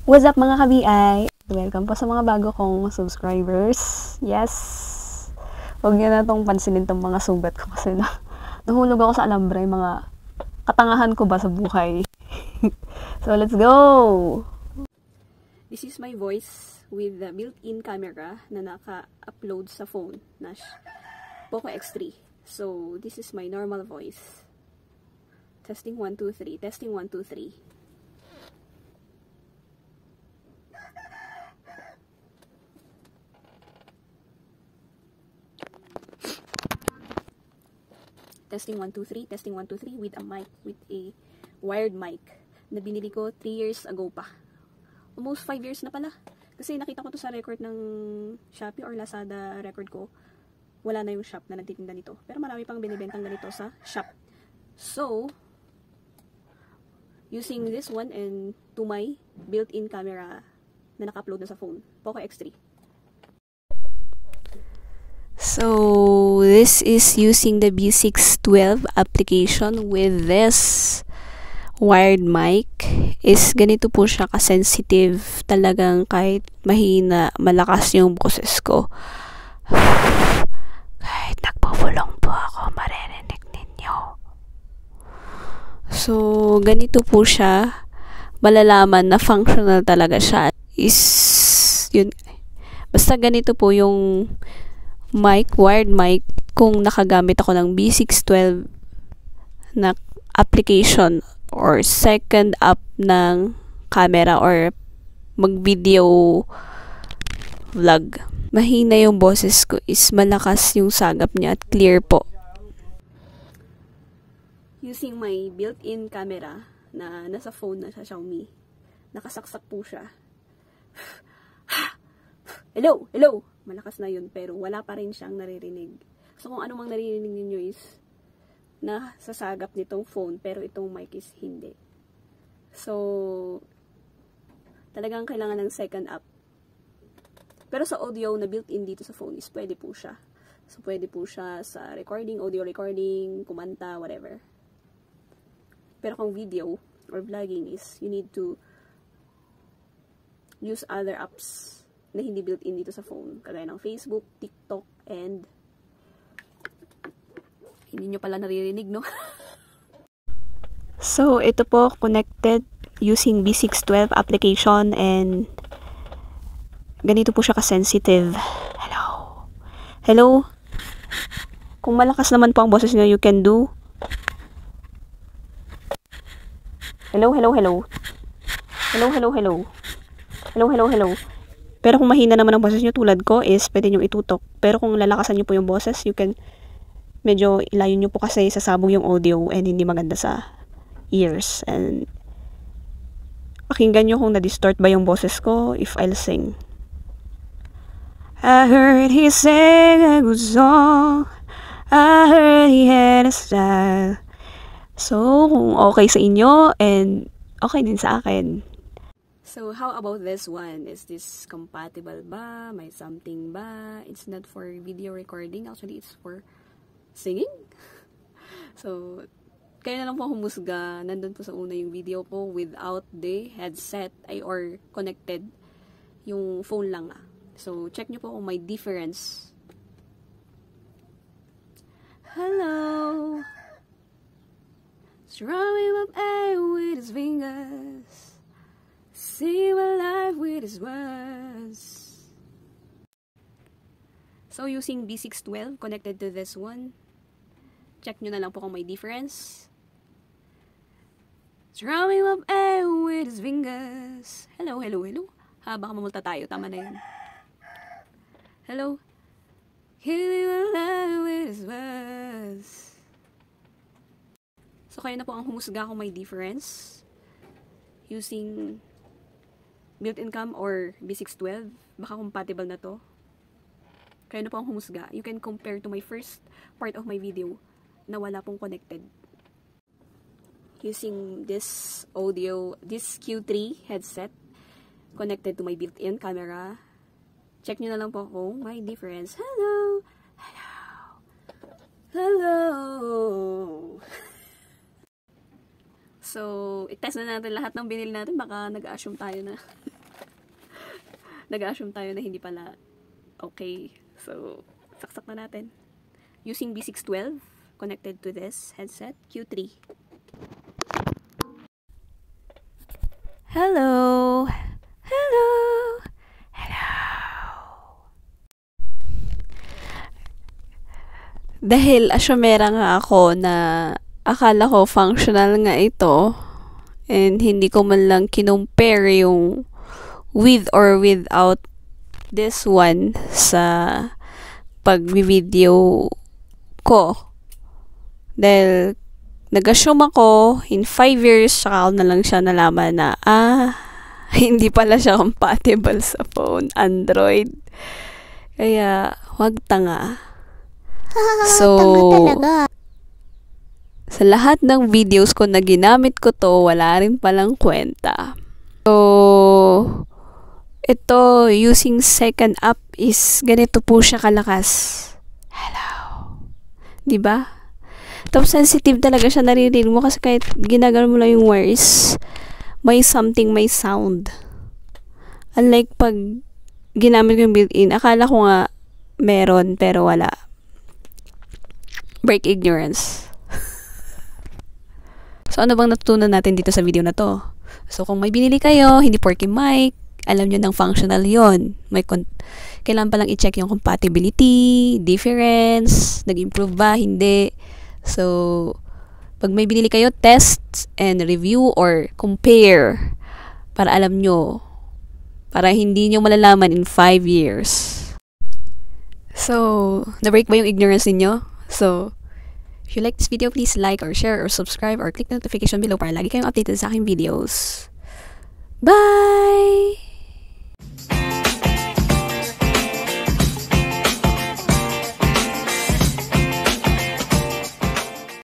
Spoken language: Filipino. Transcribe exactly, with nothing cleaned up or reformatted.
What's up mga ka-B I? Welcome po sa mga bago kong subscribers. Yes! Huwag niyo na itong pansinin itong mga sugat ko kasi na nahulog ako sa alambre, mga katangahan ko ba sa buhay. So let's go! This is my voice with the built-in camera na naka-upload sa phone na Poco X three. So this is my normal voice. Testing one two three. Testing one two three. Testing one two three, testing one two three with a mic, with a wired mic na binili ko three years ago pa. Almost five years na pala. Kasi nakita ko to sa record ng Shopee or Lazada record ko. Wala na yung shop na nagtitinda nito. Pero marami pang binibentang ganito sa shop. So, using this one and to my built-in camera na naka-upload na sa phone, Poco X three. So, this is using the B six twelve application with this wired mic. Is ganito po siya ka-sensitive, talagang kahit mahina, malakas yung boses ko. Kahit nagpupulong po ako, maririnig ninyo. So, ganito po siya, malalaman na functional talaga siya. Is, yun, basta ganito po yung mic, wired mic, kung nakagamit ako ng B six twelve na application or second app ng camera or mag-video vlog. Mahina yung boses ko, is malakas yung sagap niya at clear po. Using my built-in camera na nasa phone na sa Xiaomi, nakasaksak po siya. Hello! Hello! Malakas na yun, pero wala pa rin siyang naririnig. So, kung ano mang naririnig ninyo is na sasagap nitong phone, pero itong mic is hindi. So, talagang kailangan ng second app. Pero sa audio na built-in dito sa phone is pwede po siya. So, pwede po siya sa recording, audio recording, kumanta, whatever. Pero kung video or vlogging is, you need to use other apps na hindi built-in dito sa phone. Kagaya ng Facebook, TikTok, and hindi nyo pala naririnig, no? So, ito po, connected using B six twelve application and ganito po siya ka-sensitive. Hello? Hello? Kung malakas naman po ang boses nyo, you can do. Hello, hello, hello. Hello, hello, hello. Hello, hello, hello. Pero kung mahina naman ang boses nyo tulad ko is pwede nyo itutok. Pero kung lalakasan nyo po yung boses, you can medyo ilayo nyo po kasi sasabog yung audio and hindi maganda sa ears. And pakinggan nyo kung na-distort ba yung boses ko if I'll sing. I heard he sang a good song. I heard he had a style. So, kung okay sa inyo and okay din sa akin. So, how about this one? Is this compatible ba? May something ba? It's not for video recording. Actually, it's for singing. So, kaya na lang po humusga. Nandun po sa una yung video ko without the headset ay or connected. Yung phone lang ah. So, check nyo po kung may difference. Hello! Strumming up air with his fingers. See my life with his words. So, using B six twelve connected to this one. Check nyo na lang po kung may difference. Strumming up air with his fingers. Hello, hello, hello. Ha, baka mamulta tayo. Tama na yun. Hello. Killing my life with his words. So, kayo na po ang humusga kung may difference. Using built-in cam or B six twelve, baka compatible na to. Kaya na po ang humusga. You can compare to my first part of my video na wala pong connected. Using this audio, this Q three headset connected to my built-in camera. Check nyo na lang po kung may difference. Hello! Hello! Hello! So, i-test na natin lahat ng binili natin. Baka nag-assume tayo na Nag-assume tayo na hindi pala okay. So, saksak na natin. Using B six twelve, connected to this headset, Q three. Hello! Hello! Hello! Dahil asyomera nga ako na akala ko functional nga ito and hindi ko man lang kinumpare yung with or without this one sa pag-video ko. Dahil nag-assume ako in five years saka ako na lang siya nalaman na ah, hindi pala siya compatible sa phone Android. Kaya wag tanga. So, tanga talaga. sa lahat ng videos ko na ginamit ko to, wala rin palang kwenta. So, ito, using second app is ganito po siya kalakas. Hello. Diba? Tapos sensitive talaga siya, naririnig mo kasi kahit ginagano mo lang yung words, may something, may sound. Unlike pag ginamit ko yung built-in, akala ko nga meron pero wala. Break ignorance. So, ano bang natutunan natin dito sa video na to? So, kung may binili kayo, hindi porky mic, alam nyo ng functional yon. May con- kailangan palang i-check yung compatibility, difference, nag-improve ba, hindi. So, pag may binili kayo, test and review or compare para alam nyo. Para hindi nyo malalaman in five years. So, na-break ba yung ignorance ninyo? So, if you like this video, please like or share or subscribe or click the notification below para lagi kayong updated sa aking videos. Bye!